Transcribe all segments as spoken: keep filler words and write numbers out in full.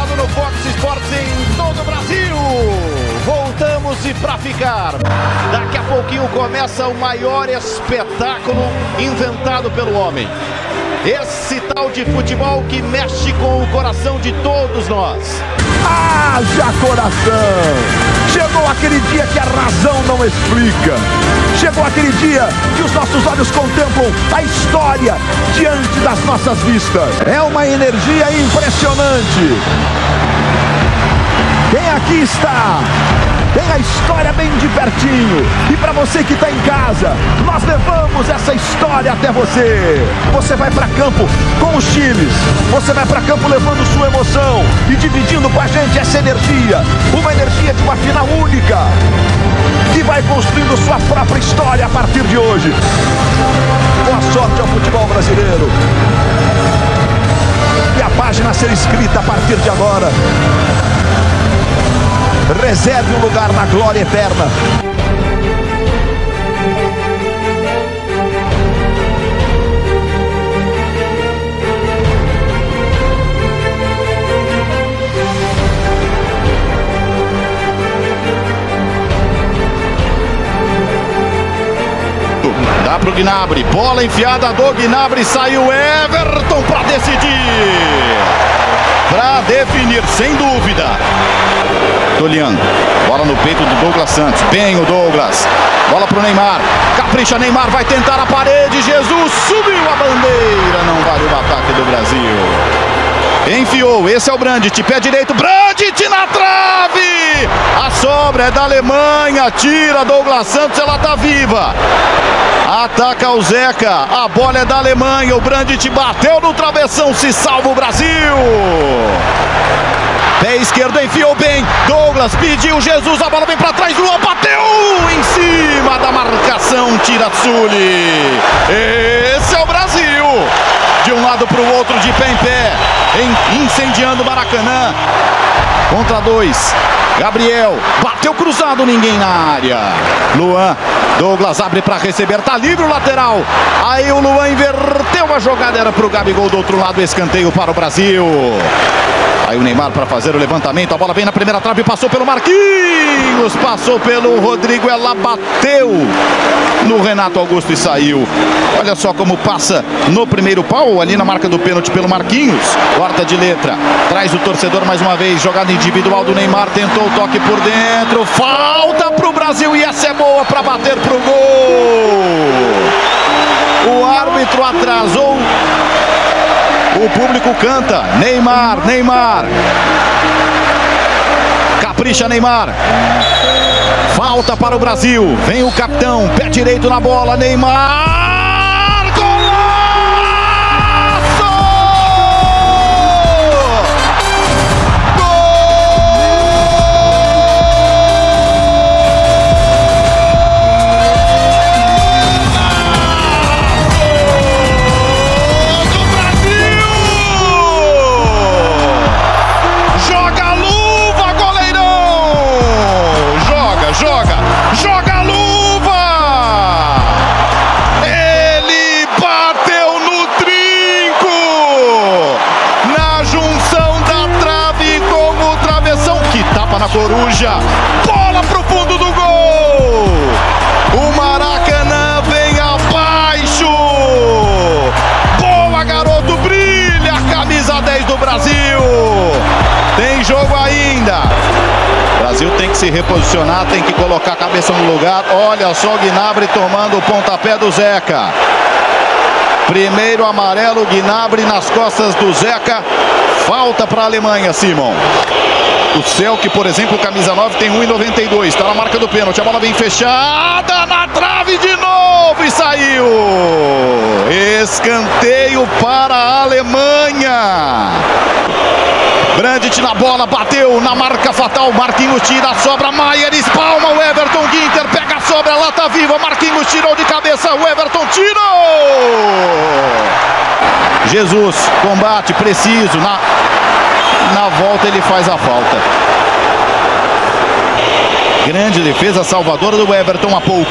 ligado no Fox Sports em todo o Brasil. Voltamos e pra ficar. Daqui a pouquinho começa o maior espetáculo inventado pelo homem. Esse tal de futebol que mexe com o coração de todos nós. Haja coração! Chegou aquele dia que a razão não explica. Chegou aquele dia que os nossos olhos contemplam a história diante das nossas vistas. É uma energia impressionante. Quem aqui está tem a história bem de pertinho. E para você que está em casa, nós levamos essa história até você. Você vai para campo com os times. Você vai para campo levando sua emoção e dividindo com a gente essa energia. Uma energia de uma final única, que vai construindo sua própria história a partir de hoje. Boa sorte ao futebol brasileiro. E a página a ser escrita a partir de agora. Reserve um lugar na glória eterna. Dá pro Gnabry, bola enfiada do Gnabry, saiu Everton para decidir, para definir, sem dúvida. Olhando, bola no peito do Douglas Santos, bem o Douglas, bola pro Neymar, capricha Neymar, vai tentar a parede, Jesus subiu a bandeira, não vale o ataque do Brasil. Enfiou, esse é o Brandt, pé direito, Brandt na trave, a sobra é da Alemanha, tira Douglas Santos, ela tá viva. Ataca o Zeca, a bola é da Alemanha, o Brandt bateu no travessão, se salva o Brasil. Pé esquerdo, enfiou bem, Douglas pediu, Jesus, a bola vem pra trás, Luan bateu em cima da marcação, tira Tsuli. Esse é o Brasil, de um lado pro outro, de pé em pé, incendiando o Maracanã, contra dois. Gabriel, bateu cruzado, ninguém na área. Luan, Douglas abre para receber, tá livre o lateral. Aí o Luan inverteu a jogada, era pro Gabigol do outro lado, escanteio para o Brasil. Aí o Neymar para fazer o levantamento, a bola vem na primeira trave, passou pelo Marquinhos, passou pelo Rodrigo, ela bateu no Renato Augusto e saiu. Olha só como passa no primeiro pau, ali na marca do pênalti pelo Marquinhos. Corta de letra, traz o torcedor mais uma vez, jogada individual do Neymar, tentou o toque por dentro, falta pro Brasil e essa é boa para bater pro gol. O árbitro atrasou. O público canta, Neymar, Neymar. Capricha Neymar. Falta para o Brasil. Vem o capitão, pé direito na bola, Neymar. Na coruja, bola pro fundo do gol, o Maracanã vem abaixo, boa garoto, brilha a camisa dez do Brasil, tem jogo ainda, o Brasil tem que se reposicionar, tem que colocar a cabeça no lugar, olha só o Gnabry tomando o pontapé do Zeca, primeiro amarelo, Gnabry nas costas do Zeca, falta para a Alemanha, Simon. O Selk, por exemplo, camisa nove, tem um e noventa e dois. Está na marca do pênalti. A bola vem fechada na trave de novo e saiu. Escanteio para a Alemanha. Brandt na bola, bateu na marca fatal. Marquinhos tira a sobra. Maier espalma. O Everton Ginter pega a sobra. Ela tá viva. Marquinhos tirou de cabeça. O Everton tirou. Jesus combate preciso. Na... Na volta ele faz a falta. Grande defesa salvadora do Everton há pouco.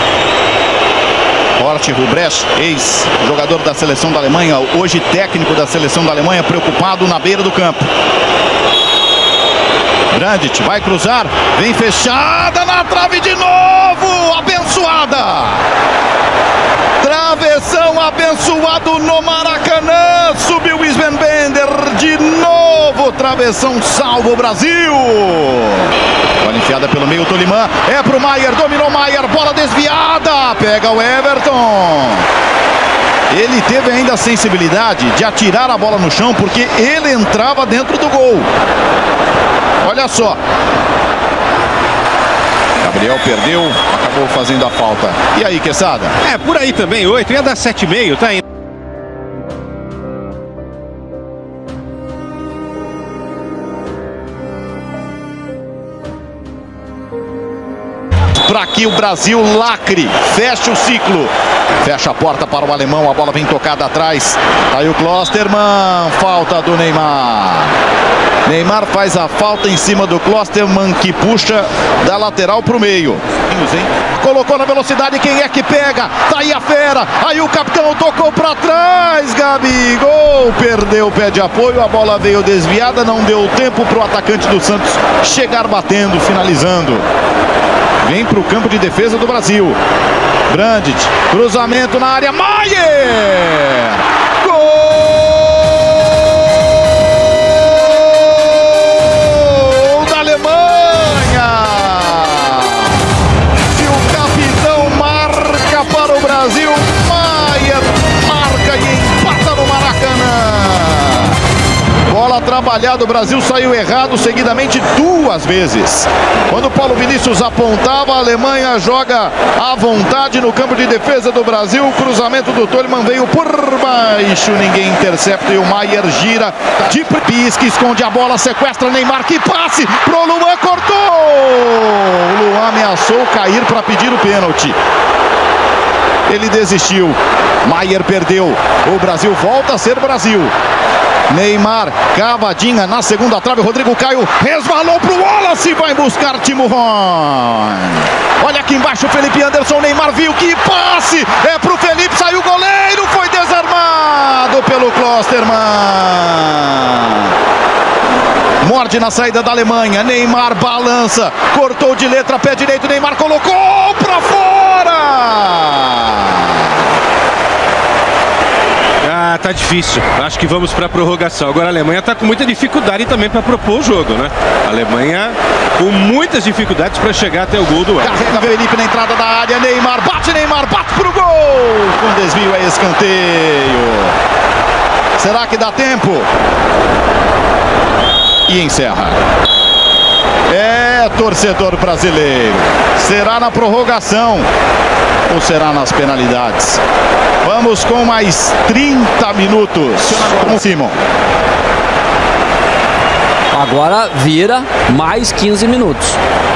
Horst Ruprecht, ex-jogador da seleção da Alemanha, hoje técnico da seleção da Alemanha, preocupado na beira do campo. Brandt vai cruzar, vem fechada na trave de novo, abençoada. Travessão abençoado no Maracanã, subiu Sven Bender, de novo travessão, salvo o Brasil. Bola enfiada pelo meio, Toliman, é pro Maier, dominou Maier, bola desviada, pega o Everton. Ele teve ainda a sensibilidade de atirar a bola no chão, porque ele entrava dentro do gol. Olha só. Gabriel perdeu, acabou fazendo a falta. E aí, Quesada? É, por aí também, oito, ia dar sete e meio, tá indo. Para que o Brasil lacre, feche o ciclo. Fecha a porta para o alemão, a bola vem tocada atrás. Aí o Klosterman, falta do Neymar. Neymar faz a falta em cima do Klosterman, que puxa da lateral para o meio. Colocou na velocidade, quem é que pega? Tá aí a fera, aí o capitão tocou para trás, Gabigol perdeu o pé de apoio, a bola veio desviada, não deu tempo para o atacante do Santos chegar batendo, finalizando. Vem para o campo de defesa do Brasil. Brandt, cruzamento na área, Maier! Gol da Alemanha! Se o capitão marca para o Brasil, Maier marca e empata no Maracanã. Bola trabalhada, o Brasil saiu errado seguidamente duas vezes. Quando o Paulo Vinícius apontava, a Alemanha joga à vontade no campo de defesa do Brasil. O cruzamento do Toliman veio por baixo, ninguém intercepta e o Maier gira de pisca, esconde a bola, sequestra Neymar, que passe pro Luan, cortou! O Luan ameaçou cair para pedir o pênalti. Ele desistiu, Maier perdeu, o Brasil volta a ser Brasil. Neymar, cavadinha na segunda trave, Rodrigo Caio resvalou pro Wallace, vai buscar Timo Horn. Olha aqui embaixo o Felipe Anderson, Neymar viu, que passe, é pro Felipe, saiu o goleiro, foi desarmado pelo Klosterman. Morde na saída da Alemanha, Neymar balança, cortou de letra, pé direito, Neymar colocou pra fora. Ah, tá difícil. Acho que vamos para a prorrogação. Agora a Alemanha tá com muita dificuldade também para propor o jogo, né? A Alemanha com muitas dificuldades para chegar até o gol do Everton. Carrega Felipe na entrada da área, Neymar bate, Neymar bate pro gol. Com desvio é escanteio. Será que dá tempo? E encerra. É, torcedor brasileiro. Será na prorrogação ou será nas penalidades? Vamos com mais trinta minutos. Com Simon. Agora vira mais quinze minutos.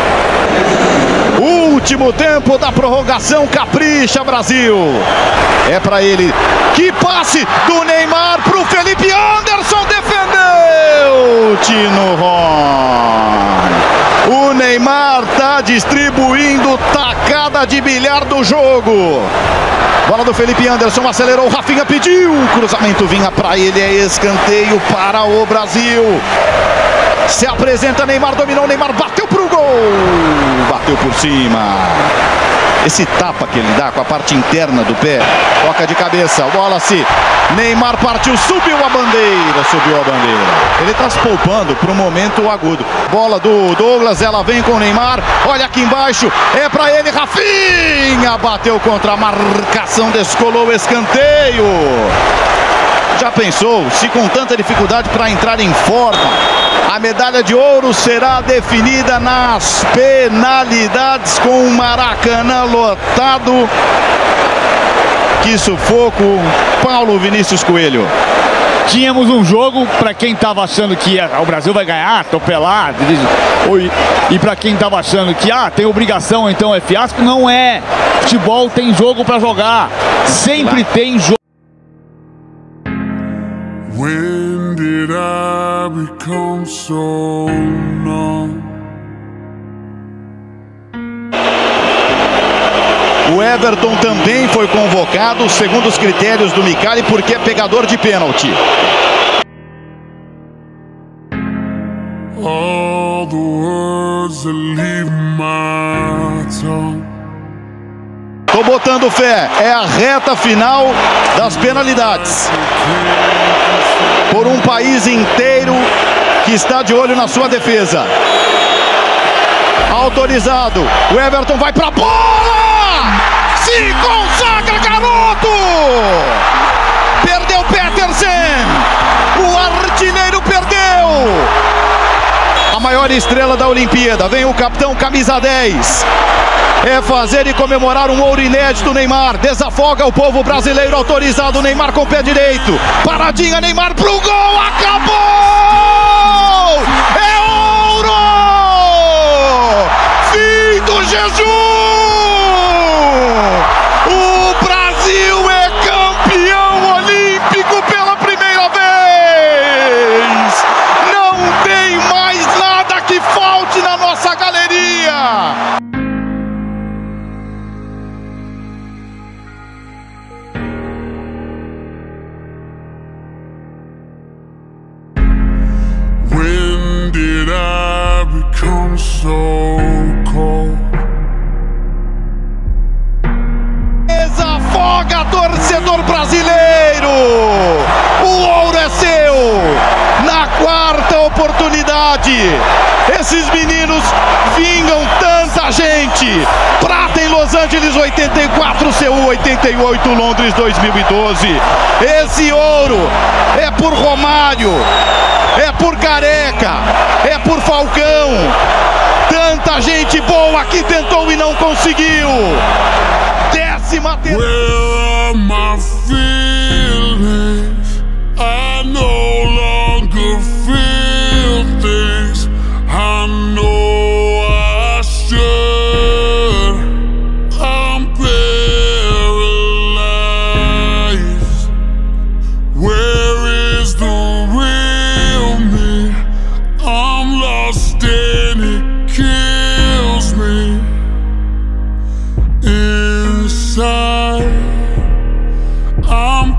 Último tempo da prorrogação, capricha Brasil. É para ele. Que passe do Neymar pro Felipe Anderson, defendeu Timo Horn. O Neymar tá distribuindo tacada de bilhar do jogo. Bola do Felipe Anderson, acelerou, Rafinha pediu, o cruzamento vinha para ele, é escanteio para o Brasil. Se apresenta Neymar, dominou, Neymar bateu pro gol, bateu por cima. Esse tapa que ele dá com a parte interna do pé, toca de cabeça, Wallace, Neymar partiu, subiu a bandeira, subiu a bandeira. Ele está se poupando para o momento agudo. Bola do Douglas, ela vem com o Neymar, olha aqui embaixo, é para ele, Rafinha, bateu contra a marcação, descolou o escanteio. Já pensou, se com tanta dificuldade para entrar em forma, a medalha de ouro será definida nas penalidades com o Maracanã lotado. Que sufoco, Paulo Vinícius Coelho. Tínhamos um jogo, para quem estava achando que ia, o Brasil vai ganhar, atropelar, e para quem estava achando que ah, tem obrigação, então é fiasco, não é. Futebol tem jogo para jogar, sempre tem jogo. When did I become so numb? O Everton também foi convocado, segundo os critérios do Micali, porque é pegador de pênalti. Oh. all the words that leave my tongue. Tô botando fé, é a reta final das penalidades. Por um país inteiro que está de olho na sua defesa. Autorizado, o Everton vai pra bola! Se consagra, garoto! Perdeu Petersen, o artilheiro perdeu! A maior estrela da Olimpíada, vem o capitão camisa dez. É fazer e comemorar um ouro inédito, Neymar. Desafoga o povo brasileiro, autorizado, Neymar com o pé direito. Paradinha, Neymar pro gol, acabou! É ouro! Fim do jejum! O Brasil é campeão olímpico pela primeira vez! Não tem mais nada que falte na nossa galeria! When did I become so cold? Desafoga, torcedor brasileiro! O ouro é seu! Na quarta oportunidade! Esses meninos vingam tanta gente! Prata em Los Angeles oitenta e quatro, Seul oitenta e oito, Londres dois mil e doze. Esse ouro é por Romário, é por Careca, é por Falcão. Tanta gente boa que tentou e não conseguiu. Décima terceira. Where are my feelings? I no longer feel things. I know I should. I'm paralyzed. Where is the real me? I'm lost and it kills me inside. I'm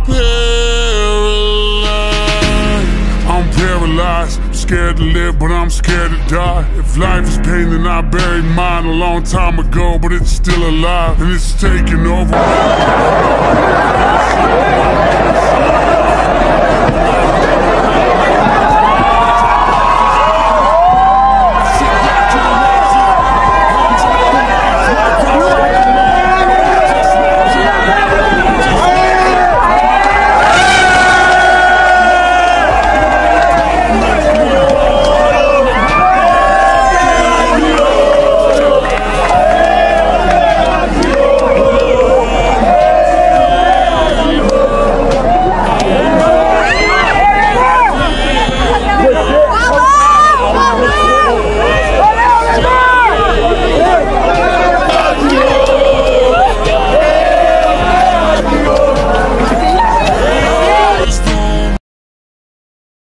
paralyzed. I'm paralyzed. I'm scared to live, but I'm scared to die. If life is pain, then I buried mine a long time ago, but it's still alive and it's taking over.